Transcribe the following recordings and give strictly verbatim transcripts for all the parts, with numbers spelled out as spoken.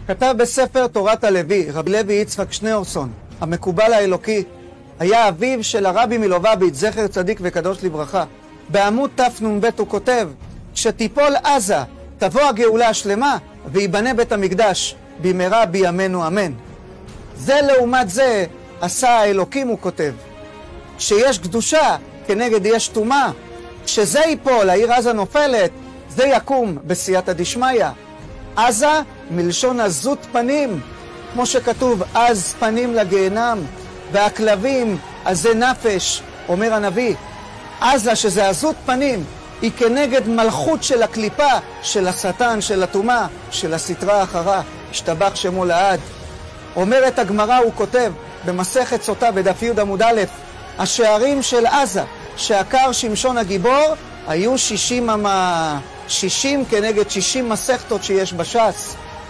כתב בספר תורת הלוי, רבי לוי יצחק שניאורסון, המקובל האלוקי, היה אביו של הרבי מלובביץ', זכר צדיק וקדוש לברכה. בעמוד תנ"ב הוא כותב, כשתיפול עזה, תבוא הגאולה השלמה, ויבנה בית המקדש, במהרה בימינו אמן. זה לעומת זה עשה האלוקים, הוא כותב. כשיש קדושה, כנגד יש טומאה. כשזה ייפול, העיר עזה נופלת, זה יקום בסייעתא דשמיא. עזה מלשון עזות פנים, כמו שכתוב, עז פנים לגיהנם, והכלבים עזי נפש, אומר הנביא. עזה, שזה עזות פנים, היא כנגד מלכות של הקליפה, של השטן, של הטומאה, של הסטרה אחרה, השתבח שמו לעד. אומרת הגמרא, הוא כותב, במסכת סוטה בדף י' עמוד א', השערים של עזה, שעקר שמשון הגיבור, היו שישים אמה, שישים כנגד שישים מסכתות שיש בש"ס,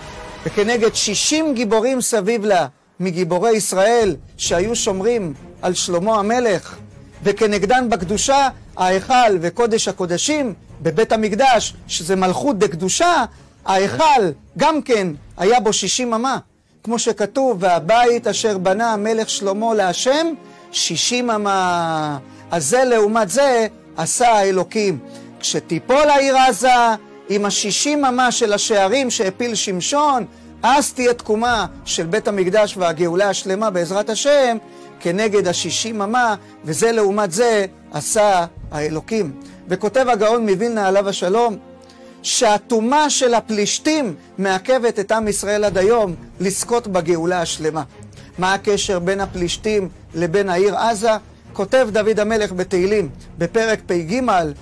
וכנגד שישים גיבורים סביב לה, מגיבורי ישראל, שהיו שומרים על שלמה המלך, וכנגדן בקדושה, ההיכל וקודש הקודשים, בבית המקדש, שזה מלכות דקדושה, ההיכל גם כן היה בו שישים אמה, כמו שכתוב, והבית אשר בנה המלך שלמה להשם, שישים אמה. אז זה לעומת זה עשה האלוקים. כשתיפול העיר עזה עם השישים אמה של השערים שהפיל שמשון, אז תהיה תקומה של בית המקדש והגאולה השלמה בעזרת השם כנגד השישים אמה, וזה לעומת זה עשה האלוקים. וכותב הגאון מווילנה עליו השלום, שהטומאה של הפלישתים מעכבת את עם ישראל עד היום לזכות בגאולה השלמה. מה הקשר בין הפלישתים לבין העיר עזה? כותב דוד המלך בתהילים בפרק פ"ג,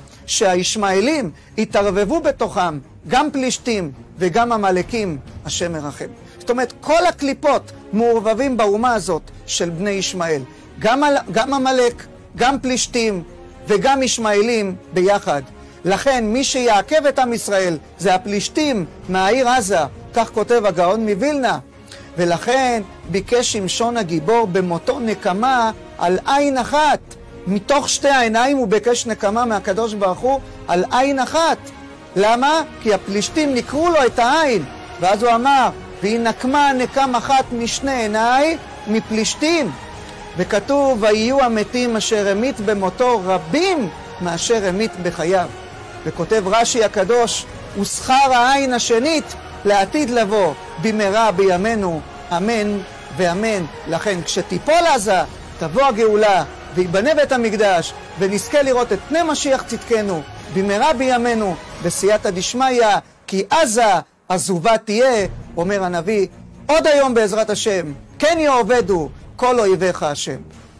שהישמעאלים התערבבו בתוכם גם פלישתים וגם עמלקים, השם מרחם. זאת אומרת, כל הקליפות מעורבבים באומה הזאת של בני ישמעאל. גם, גם עמלק, גם פלישתים וגם ישמעאלים ביחד. לכן מי שיעכב את עם ישראל זה הפלישתים מהעיר עזה, כך כותב הגאון מווילנה. ולכן ביקש שמשון הגיבור במותו נקמה על עין אחת. מתוך שתי העיניים הוא ביקש נקמה מהקדוש ברוך הוא על עין אחת. למה? כי הפלישתים נקרו לו את העין, ואז הוא אמר, והיא נקמה נקם אחת משני עיניי מפלישתים. וכתוב, ויהיו המתים אשר המית במותו רבים מאשר המית בחייו. וכותב רש"י הקדוש, ושכר העין השנית לעתיד לבוא במהרה בימינו אמן ואמן. לכן כשתיפול עזה תבוא הגאולה ויבנה בית המקדש ונזכה לראות את פני משיח צדקנו במהרה בימינו בסייעתא דשמיא, כי עזה עזובה תהיה, אומר הנביא, עוד היום בעזרת השם כן יעבדו כל אויביך השם.